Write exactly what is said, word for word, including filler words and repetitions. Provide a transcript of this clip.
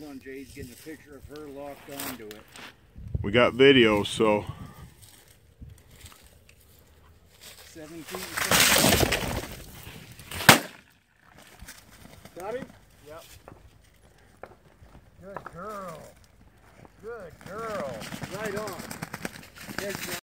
Hold on, Jay's getting a picture of her locked onto it. We got video, so. Seven feet. Got him? Yep. Good girl. Good girl. Right on. Good job.